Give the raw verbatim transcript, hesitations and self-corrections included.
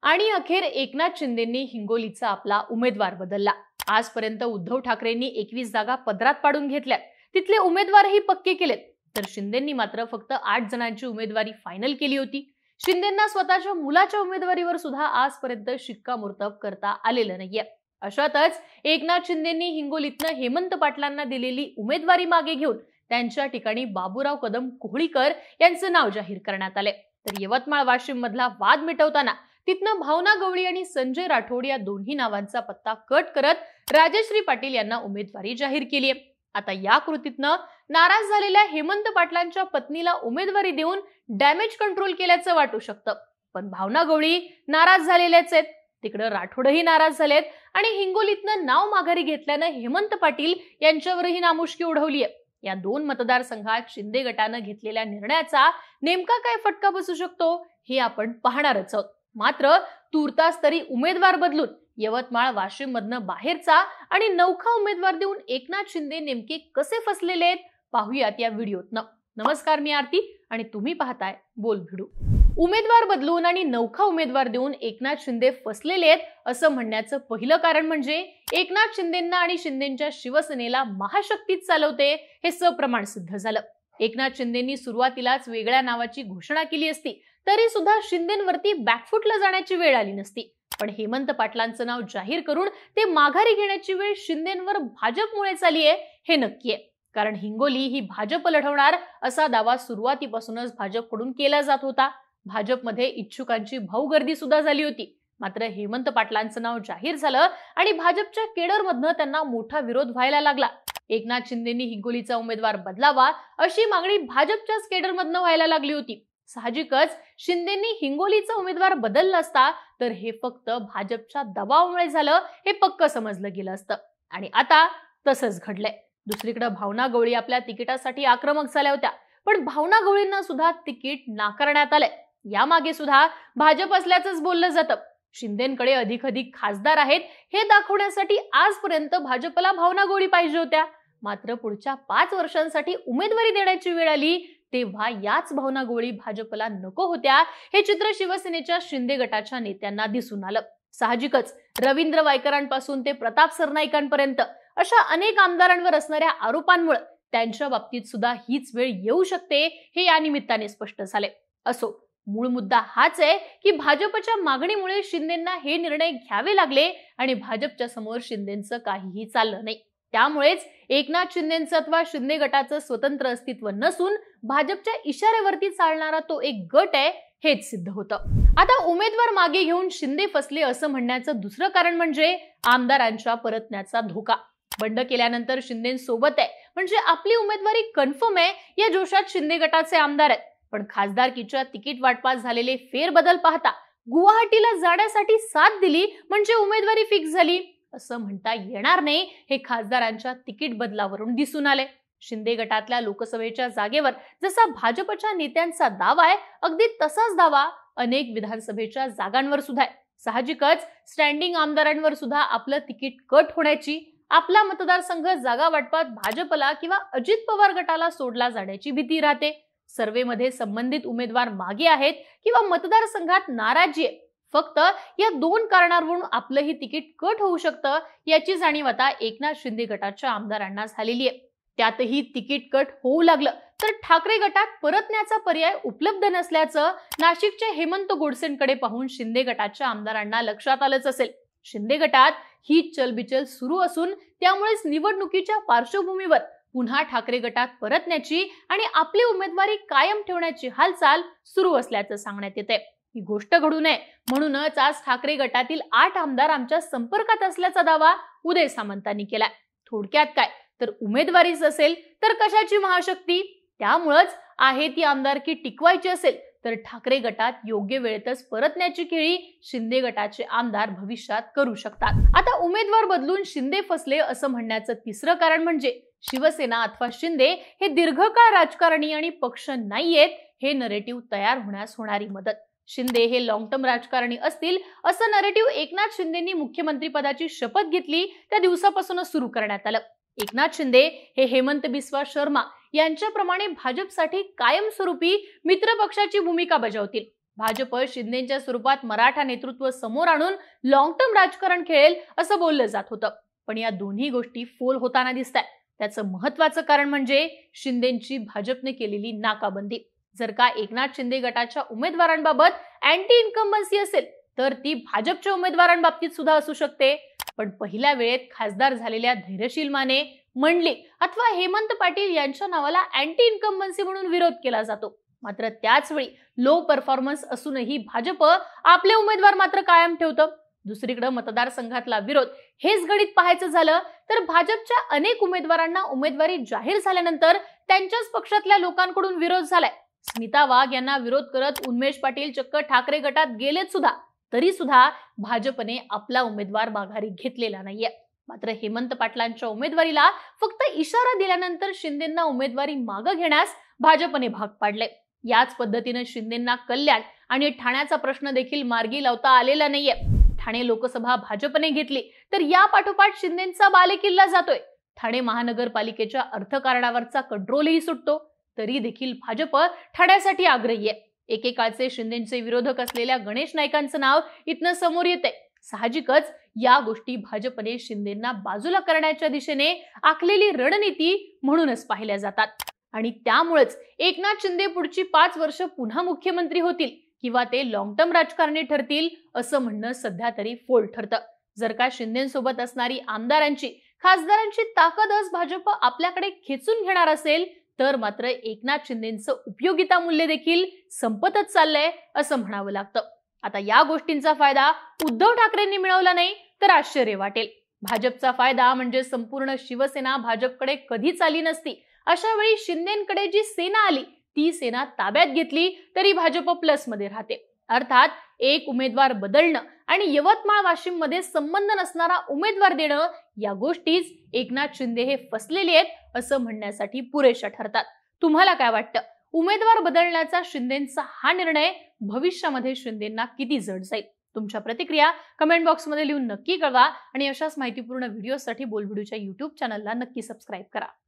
आणि अखेर एकनाथ शिंदेंनी हिंगोलीचा आपला उमेदवार बदलला। आजपर्यंत उद्धव ठाकरेंनी एकवीस जागा पदरात पाडून घेतल्या, तिथले उमेदवारही पक्के केलेत, तर शिंदेंनी मात्र फक्त आठ जणांची उमेदवारी फायनल केली होती। शिंदेंना स्वतःच्या मुलाच्या उमेदवारीवर सुद्धा आजपर्यंत शिक्कामोर्तब करता आलेलं नाहीये। अशातच एकनाथ शिंदेंनी हिंगोलीतनं हेमंत पाटलांना दिलेली उमेदवारी मागे घेऊन त्यांच्या ठिकाणी बाबूराव कदम कोहळीकर यांचं नाव जाहीर करण्यात आले। तर यवतमाळ वाशिम मधला वाद मिटवताना तिथनं भावना गवळी आणि संजय राठोड या दोन्ही नावांचा पत्ता कट करत राजश्री पाटील यांना उमेदवारी जाहीर केली आहे। आता या कृतीतनं नाराज झालेल्या हेमंत पाटलांच्या पत्नीला उमेदवारी देऊन डॅमेज कंट्रोल केल्याचं वाटू शकतं, पण भावना गवळी नाराज झालेल्याच आहेत, तिकडे राठोडही नाराज झालेत आणि हिंगोलीतनं नाव माघारी घेतल्यानं हेमंत पाटील यांच्यावरही नामुष्की उडवली आहे। या दोन मतदारसंघात शिंदे गटानं घेतलेल्या निर्णयाचा नेमका काय फटका बसू शकतो हे आपण पाहणारच आहोत। मात्र तुर्तास तरी उमेदवार बदलून यवतमाळ वाशिम मधनं बाहेरचा आणि नौखा उमेदवार देऊन एकनाथ शिंदे नेमके कसे फसलेले आहेत पाहूयात या व्हिडिओतनं। नमस्कार, मी आरती आणि तुम्ही पाहताय बोल भिडू। उमेदवार बदलून आणि नौखा उमेदवार देऊन एकनाथ शिंदे फसलेले आहेत असं म्हणण्याचं पहिलं कारण म्हणजे एकनाथ शिंदेंना आणि शिंदेंच्या शिवसेनेला महाशक्तीत चालवते हे सप्रमाण सिद्ध झालं। एकनाथ शिंदेंनी सुरुवातीलाच वेगळ्या नावाची घोषणा केली असती तरी सुद्धा शिंदेंवरती बॅकफुटला जाण्याची वेळ आली नसती, पण हेमंत पाटलांचं नाव जाहीर करून ते माघारी घेण्याची वेळ शिंदेंवर भाजपमुळेच आली आहे हे नक्की आहे। कारण हिंगोली ही भाजप लढवणार असा दावा सुरुवातीपासूनच भाजपकडून केला जात होता। भाजपमध्ये इच्छुकांची भाऊगर्दी सुद्धा झाली होती, मात्र हेमंत पाटलांचं नाव जाहीर झालं आणि भाजपच्या केडरमधनं त्यांना मोठा विरोध व्हायला लागला। एकनाथ शिंदेंनी हिंगोलीचा उमेदवार बदलावा अशी मागणी भाजपच्याच केडरमधनं व्हायला लागली होती। साहजिकच शिंदेंनी हिंगोलीचा उमेदवार बदलला असता तर हे फक्त भाजपच्या दबावामुळे झालं हे पक्क समजलं गेलं असतं, आणि आता तसंच घडलंय। दुसरीकडे भावना गवळी आपल्या तिकिटासाठी आक्रमक झाल्या होत्या, पण भावना गवळींना सुद्धा तिकीट नाकारण्यात आलंय। यामागे सुद्धा भाजप असल्याचंच बोललं जातं। शिंदेंकडे अधिकाधिक खासदार आहेत हे दाखवण्यासाठी आजपर्यंत भाजपला भावना गवळी पाहिजे होत्या, मात्र पुढच्या पाच वर्षांसाठी उमेदवारी देण्याची वेळ आली तेव्हा याच भावना गवळी भाजपला नको होत्या हे चित्र शिवसेनेच्या शिंदे गटाच्या नेत्यांना दिसून आलं। साहजिकच रवींद्र वायकरांपासून ते प्रताप सरनाईकांपर्यंत अशा अनेक आमदारांवर असणाऱ्या आरोपांमुळे त्यांच्या बाबतीत सुद्धा हीच वेळ येऊ शकते हे या निमित्ताने स्पष्ट झाले। असो, मूळ मुद्दा हाच आहे की भाजपच्या मागणीमुळे शिंदेंना हे निर्णय घ्यावे लागले आणि भाजपच्या समोर शिंदेंचं काहीही चाललं नाही। त्यामुळेच एकनाथ शिंदेंचं अथवा शिंदे गटाचं स्वतंत्र अस्तित्व नसून भाजपच्या इशाऱ्यावरती चालणारा तो एक गट आहे हेच सिद्ध होतं। आता उमेदवार मागे घेऊन शिंदे फसले असं म्हणण्याचं दुसरं कारण म्हणजे आमदारांच्या परतण्याचा धोका। बंड केल्यानंतर शिंदेंसोबत आहे म्हणजे आपली उमेदवारी कन्फर्म आहे या जोशात शिंदे गटाचे आमदार आहेत, पण खासदारकीच्या तिकीट वाटपात झालेले फेरबदल पाहता गुवाहाटीला जाण्यासाठी साथ दिली म्हणजे उमेदवारी फिक्स झाली असं म्हणता येणार नाही हे खासदारांच्या तिकीट बदलावरून दिसून आले। शिंदे गटातल्या लोकसभेच्या जागेवर जसा भाजपच्या नेत्यांचा दावा आहे अगदी तसाच दावा अनेक विधानसभेच्या जागांवर सुद्धा आहे। साहजिकच स्टँडिंग आमदारांवर सुद्धा आपलं तिकीट कट होण्याची, आपला मतदारसंघ जागा वाटपात भाजपला किंवा अजित पवार गटाला सोडला जाण्याची भीती राहते। सर्वेमध्ये संबंधित उमेदवार मागे आहेत किंवा मतदारसंघात नाराजी आहे, फक्त या दोन कारणांवरून आपलंही तिकीट कट होऊ शकतं याची जाणीव आता एकनाथ शिंदे गटाच्या आमदारांना झालेली आहे। त्यातही तिकीट कट होऊ लागलं तर ठाकरे गटात परतण्याचा पर्याय उपलब्ध नसल्याचं नाशिकच्या हेमंत गोडसेंकडे पाहून शिंदे गटाच्या आमदारांना लक्षात आलंच असेल। शिंदे गटात ही चलबिचल सुरू असून त्यामुळेच निवडणुकीच्या पार्श्वभूमीवर पुन्हा ठाकरे गटात परतण्याची आणि आपली उमेदवारी कायम ठेवण्याची हालचाल सुरू असल्याचं सांगण्यात येते। ही गोष्ट घडू नये म्हणूनच आज ठाकरे गटातील आठ आमदार आमच्या संपर्कात असल्याचा दावा उदय सामंतांनी केलाय। थोडक्यात काय तर उमेदवारीच असेल तर कशाची महाशक्ती, त्यामुळेच आहे ती आमदारकी टिकवायची असेल तर ठाकरे गटात योग्य वेळेतच परतण्याची खेळी शिंदे गटाचे आमदार भविष्यात करू शकतात। आता उमेदवार बदलून शिंदे फसले असं म्हणण्याचं तिसरं कारण म्हणजे शिवसेना अथवा शिंदे हे दीर्घकाळ राजकारणी आणि पक्ष नाहीयेत हे नरेटिव्ह तयार होण्यास होणारी मदत। शिंदे हे लॉंग टर्म राजकारणी असतील असं नरेटिव्ह एकनाथ शिंदेंनी मुख्यमंत्री पदाची शपथ घेतली त्या दिवसापासूनच सुरू करण्यात आलं। एकनाथ शिंदे हे हेमंत बिस्वा शर्मा यांच्याप्रमाणे भाजपसाठी कायमस्वरूपी मित्रपक्षाची भूमिका बजावतील। भाजप शिंदेच्या स्वरूपात मराठा नेतृत्व समोर आणून लॉंग टर्म राजकारण खेळेल असं बोललं जात होतं. पण या दोन्ही गोष्टी फोल होताना दिसतायत. त्याचं महत्वाचं कारण म्हणजे शिंदेची भाजपने केलेली नाकाबंदी. जर का एकनाथ शिंदे गटाच्या उमेदवारांबाबत अँटी इन्कम्बन्सी असेल तर ती भाजपच्या उमेदवारांबाबतीत सुद्धा असू शकते. पण पहिल्या वेळेत खासदार झालेल्या धैर्यशील माने, मंडलिक अथवा हेमंत पाटील यांच्या नावाला अँटी इन्कम्बन्सी म्हणून विरोध केला जातो. मात्र त्याच वेळी लो परफॉर्मन्स असूनही भाजप आपले उमेदवार मात्र कायम ठेवतं. दुसरीकडे मतदारसंघातला विरोध हेच गणित पाहायचं झालं तर भाजपच्या अनेक उमेदवारांना उमेदवारी जाहीर झाल्यानंतर त्यांच्याच पक्षातल्या लोकांकडून विरोध झालाय. स्मिता वाघ यांना विरोध करत उन्मेष पाटील चक्क ठाकरे गटात गेलेत सुद्धा. तरी सुद्धा भाजपने आपला उमेदवार माघारी घेतलेला नाहीये. मात्र हेमंत पाटलांच्या उमेदवारीला फक्त इशारा दिल्यानंतर शिंदेंना उमेदवारी मागे घेण्यास भाजपने भाग पाडले. याच पद्धतीने शिंदेंना कल्याण आणि ठाण्याचा प्रश्न देखील मार्गी लावता आलेला नाहीये. ठाणे लोकसभा भाजपने घेतली तर या पाठोपाठ शिंदेंचा बालेकिल्ला जातोय. ठाणे महानगरपालिकेच्या अर्थकारणावरचा कंट्रोलही सुटतो. तरी देखील भाजप ठाण्यासाठी आग्रही आहे. एकेकाळचे शिंदेचे विरोधक असलेल्या गणेश नाईकांचं नाव इथनं समोर येते. साहजिकच या गोष्टी भाजपने शिंदेंना बाजूला करण्याच्या दिशेने आखलेली रणनीती म्हणूनच पाहिल्या जातात. आणि त्यामुळेच एकनाथ शिंदे पुढची पाच वर्ष पुन्हा मुख्यमंत्री होतील किंवा ते लॉंग टर्म राजकारणी ठरतील असं म्हणणं सध्या तरी फोल ठरतं. जर का शिंदेसोबत असणारी आमदारांची, खासदारांची ताकदच भाजप आपल्याकडे खेचून घेणार असेल तर मात्र एकनाथ शिंदेचं उपयोगिता मूल्य देखील संपतच चाललंय असं म्हणावं लागतं. आता या गोष्टींचा फायदा उद्धव ठाकरेंनी मिळवला नाही तर आश्चर्य वाटेल. भाजपचा फायदा म्हणजे संपूर्ण शिवसेना भाजपकडे कधीच आली नसती. अशा वेळी शिंदेकडे जी सेना आली ती सेना ताब्यात घेतली तरी भाजप प्लस मध्ये राहते. अर्थात एक उमेदवार बदलणं आणि यवतमाळ वाशिम मध्ये संबंध नसणारा उमेदवार देणं या गोष्टीच एकनाथ शिंदे हे फसलेले आहेत असं म्हणण्यासाठी पुरेशा ठरतात. तुम्हाला काय वाटतं? उमेदवार बदलण्याचा शिंदेचा हा निर्णय भविष्यामध्ये शिंदेंना किती जड जाईल? तुमच्या प्रतिक्रिया कमेंट बॉक्स मध्ये लिहून नक्की कळवा आणि अशाच माहितीपूर्ण व्हिडिओसाठी बोलबिडूच्या युट्यूब चॅनलला नक्की सबस्क्राईब करा.